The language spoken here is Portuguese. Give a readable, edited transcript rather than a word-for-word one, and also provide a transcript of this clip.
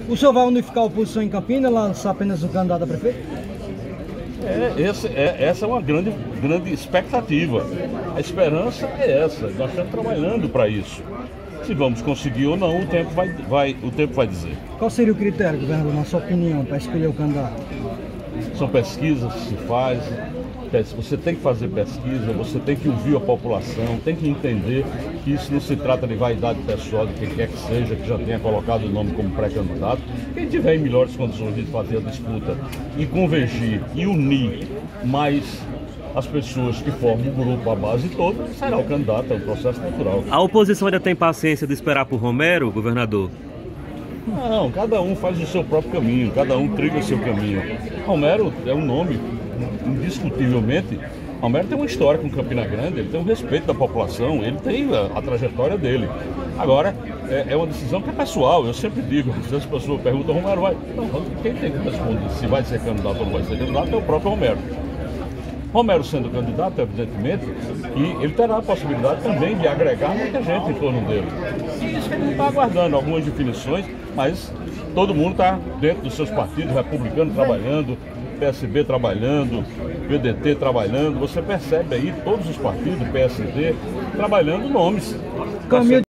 O senhor vai unificar a oposição em Campinas, lançar apenas um candidato a prefeito? Essa é uma grande expectativa. A esperança é essa. Nós estamos trabalhando para isso. Se vamos conseguir ou não, o tempo vai dizer. Qual seria o critério, governador, na sua opinião, para escolher o candidato? São pesquisas que se fazem. Você tem que fazer pesquisa, você tem que ouvir a população, tem que entender que isso não se trata de vaidade pessoal de quem quer que seja, que já tenha colocado o nome como pré-candidato. Quem tiver em melhores condições de fazer a disputa e convergir e unir mais as pessoas que formam o grupo, a base toda, será o candidato, é um processo natural. A oposição ainda tem paciência de esperar por Romero, governador? Não, cada um faz o seu próprio caminho, cada um trilha o seu caminho. Romero é um nome, indiscutivelmente. Romero tem uma história com Campina Grande, ele tem um respeito da população, ele tem a trajetória dele. Agora, é uma decisão que é pessoal, eu sempre digo, se as pessoas perguntam, Romero vai... Não, quem tem que responder se vai ser candidato ou não vai ser candidato é o próprio Romero. Romero sendo candidato, evidentemente, e ele terá a possibilidade também de agregar muita gente em torno dele. E isso que ele está aguardando, algumas definições, mas todo mundo está dentro dos seus partidos, republicano trabalhando, PSB trabalhando, PDT trabalhando, você percebe aí todos os partidos, PSD, trabalhando nomes.